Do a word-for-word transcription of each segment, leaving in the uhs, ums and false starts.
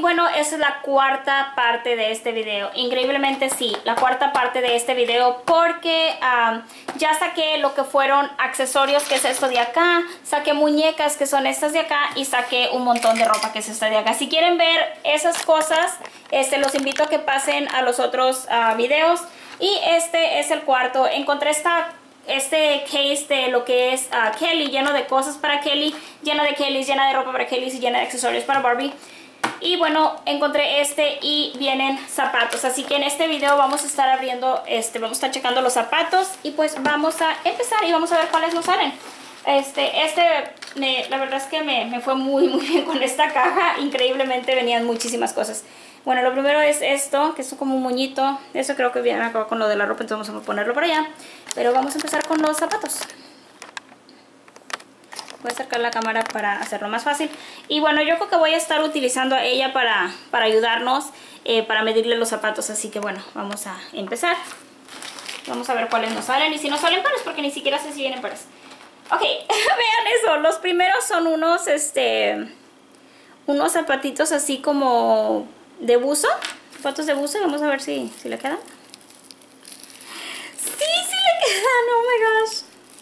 bueno, esa es la cuarta parte de este video. Increíblemente sí, la cuarta parte de este video porque um, ya saqué lo que fueron accesorios, que es esto de acá. Saqué muñecas, que son estas de acá. Y saqué un montón de ropa, que es esta de acá. Si quieren ver esas cosas, este, los invito a que pasen a los otros uh, videos. Y este es el cuarto. Encontré esta... este case de lo que es uh, Kelly, lleno de cosas para Kelly, lleno de Kellys, llena de ropa para Kelly y llena de accesorios para Barbie. Y bueno, encontré este y vienen zapatos. Así que en este video vamos a estar abriendo, este, vamos a estar checando los zapatos. Y pues vamos a empezar y vamos a ver cuáles nos salen. Este, este, me, la verdad es que me, me fue muy muy bien con esta caja. Increíblemente venían muchísimas cosas. Bueno, lo primero es esto, que es como un moñito. Eso creo que viene acá con lo de la ropa, entonces vamos a ponerlo por allá. Pero vamos a empezar con los zapatos. Voy a acercar la cámara para hacerlo más fácil. Y bueno, yo creo que voy a estar utilizando a ella para, para ayudarnos, eh, para medirle los zapatos. Así que bueno, vamos a empezar. Vamos a ver cuáles nos salen. Y si no salen pares, porque ni siquiera sé si vienen pares. Ok, vean eso. Los primeros son unos, este, unos zapatitos así como... de buzo, zapatos de buzo. Vamos a ver si, si le quedan. Sí, sí le quedan, oh my gosh.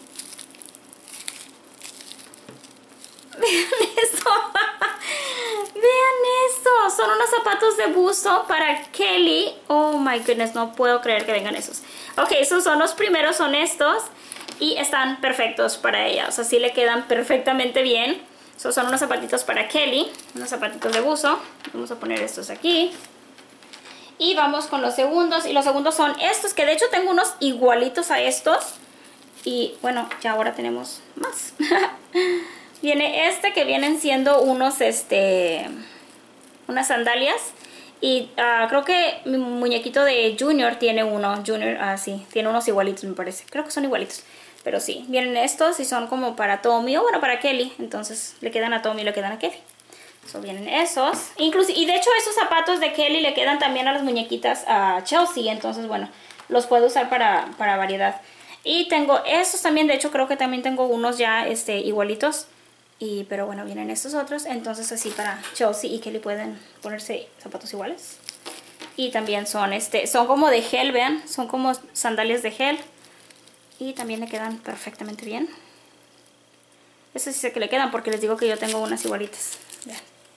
Vean eso. Vean eso. Son unos zapatos de buzo para Kelly. Oh my goodness, no puedo creer que vengan esos. Ok, esos son los primeros, son estos. Y están perfectos para ella. O sea, sí le quedan perfectamente bien. So, son unos zapatitos para Kelly, unos zapatitos de buzo. Vamos a poner estos aquí. Y vamos con los segundos. Y los segundos son estos, que de hecho tengo unos igualitos a estos. Y bueno, ya ahora tenemos más. Viene este, que vienen siendo unos, este, unas sandalias. Y uh, creo que mi muñequito de Junior tiene uno. Junior, ah, sí, tiene unos igualitos, me parece. Creo que son igualitos. Pero sí, vienen estos y son como para Tommy, o bueno, para Kelly. Entonces le quedan a Tommy y le quedan a Kelly. So, vienen esos. Incluso, y de hecho esos zapatos de Kelly le quedan también a las muñequitas a Chelsea. Entonces, bueno, los puedo usar para, para variedad. Y tengo estos también. De hecho, creo que también tengo unos ya este, igualitos. Y, pero bueno, vienen estos otros. Entonces así para Chelsea y Kelly pueden ponerse zapatos iguales. Y también son, este, son como de gel, vean. Son como sandalias de gel. Y también le quedan perfectamente bien. Eso sí sé que le quedan porque les digo que yo tengo unas igualitas. Vean.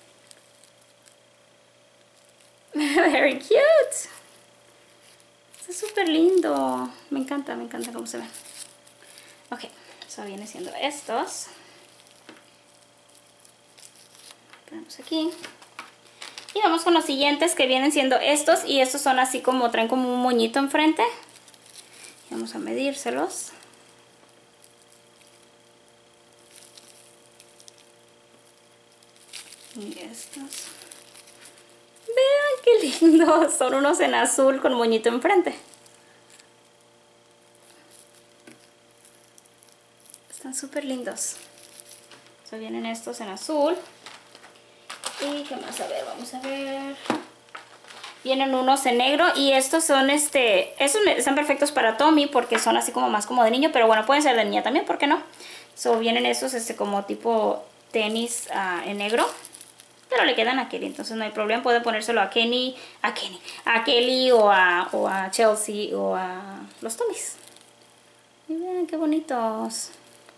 Very cute. Está súper lindo. Me encanta, me encanta cómo se ven. Ok, eso viene siendo estos. Ponemos aquí. Y vamos con los siguientes, que vienen siendo estos. Y estos son así como, traen como un moñito enfrente. Vamos a medírselos. Y estos. Vean qué lindos. Son unos en azul con moñito enfrente. Están súper lindos. So, vienen estos en azul. Y qué más, a ver, vamos a ver. Vienen unos en negro y estos son este, estos están perfectos para Tommy porque son así como más como de niño, pero bueno, pueden ser de niña también, ¿por qué no? So, vienen estos este como tipo tenis uh, en negro, pero le quedan a Kelly, entonces no hay problema, pueden ponérselo a Kenny, a Kenny, a Kelly o a, o a Chelsea o a los Tommys. Y vean qué bonitos.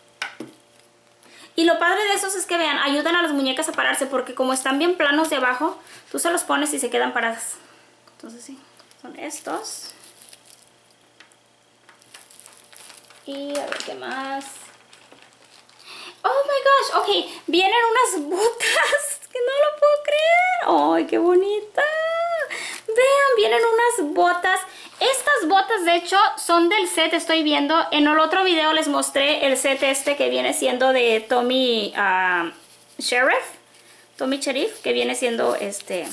Y lo padre de esos es que vean, ayudan a las muñecas a pararse porque como están bien planos de abajo, tú se los pones y se quedan paradas. Entonces sí, son estos. Y a ver qué más. Oh my gosh, ok, vienen unas botas que no lo puedo creer. ¡Ay, qué bonita! Vean, vienen unas botas. Estas botas de hecho son del set, estoy viendo. En el otro video les mostré el set este que viene siendo de Tommy uh, Sheriff. Tommy Sheriff, que viene siendo este...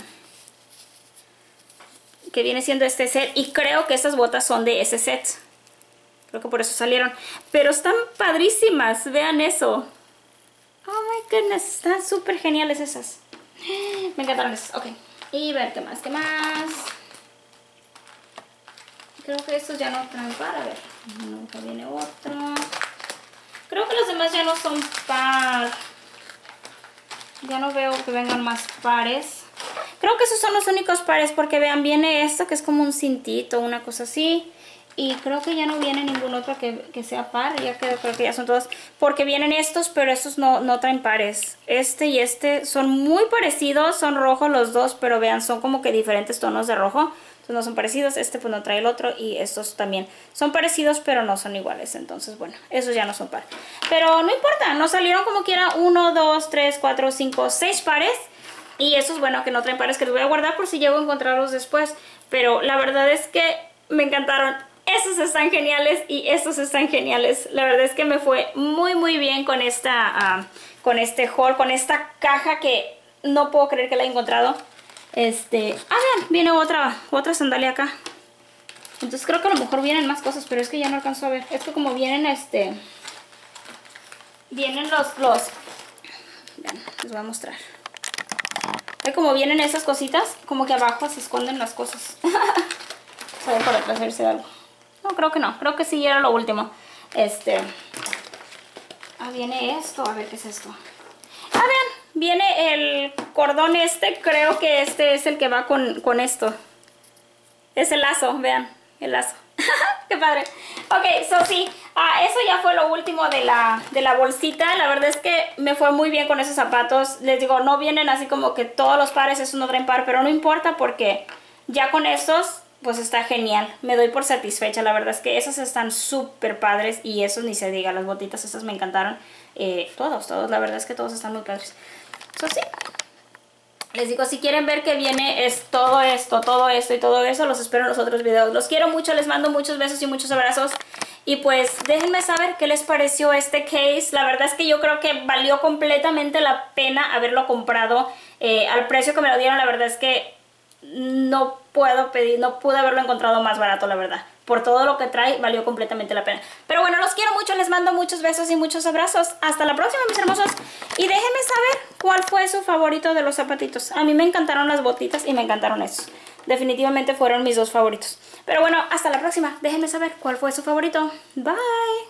que viene siendo este set. Y creo que estas botas son de ese set. Creo que por eso salieron. Pero están padrísimas, vean eso. Oh my goodness, están súper geniales esas. Me encantaron esas, ok. Y ver qué más, qué más. Creo que estos ya no traen par, a ver. No, acá viene otro. Creo que los demás ya no son par. Ya no veo que vengan más pares. Creo que esos son los únicos pares porque vean, viene esto que es como un cintito, una cosa así. Y creo que ya no viene ningún otro que, que sea par, ya que creo que ya son todos. Porque vienen estos, pero estos no, no traen pares. Este y este son muy parecidos, son rojos los dos, pero vean, son como que diferentes tonos de rojo. Entonces no son parecidos, este pues no trae el otro y estos también son parecidos, pero no son iguales. Entonces bueno, esos ya no son par. Pero no importa, nos salieron como quiera uno, dos, tres, cuatro, cinco, seis pares. Y esos, bueno, que no traen pares, que los voy a guardar por si llego a encontrarlos después. Pero la verdad es que me encantaron. Estos están geniales y estos están geniales. La verdad es que me fue muy muy bien con esta uh, con este haul, con esta caja que no puedo creer que la he encontrado. Este, ah, vean, viene otra otra sandalia acá. Entonces creo que a lo mejor vienen más cosas, pero es que ya no alcanzo a ver. Es que como vienen este vienen los los vean, les voy a mostrar. Ve como vienen esas cositas, como que abajo se esconden las cosas. A ver por atrás verse algo. No, creo que no. Creo que sí era lo último. Este. Ah, viene esto. A ver, ¿qué es esto? Ah, vean. Viene el cordón este. Creo que este es el que va con, con esto. Es el lazo. Vean. El lazo. ¡Qué padre! Ok, so sí. Ah, eso ya fue lo último de la, de la bolsita. La verdad es que me fue muy bien con esos zapatos. Les digo, no vienen así como que todos los pares. Esos no traen par. Pero no importa porque ya con estos... pues está genial, me doy por satisfecha. La verdad es que esos están súper padres y esos ni se diga, las botitas esas me encantaron. eh, todos, todos, la verdad es que todos están muy padres. Eso sí, les digo, si quieren ver que viene es todo esto, todo esto y todo eso, los espero en los otros videos. Los quiero mucho, les mando muchos besos y muchos abrazos. Y pues déjenme saber qué les pareció este case. La verdad es que yo creo que valió completamente la pena haberlo comprado eh, al precio que me lo dieron. La verdad es que no puedo pedir, no pude haberlo encontrado más barato, la verdad. Por todo lo que trae, valió completamente la pena. Pero bueno, los quiero mucho, les mando muchos besos y muchos abrazos. Hasta la próxima, mis hermosos. Y déjenme saber cuál fue su favorito de los zapatitos. A mí me encantaron las botitas y me encantaron esos. Definitivamente fueron mis dos favoritos. Pero bueno, hasta la próxima. Déjenme saber cuál fue su favorito. Bye.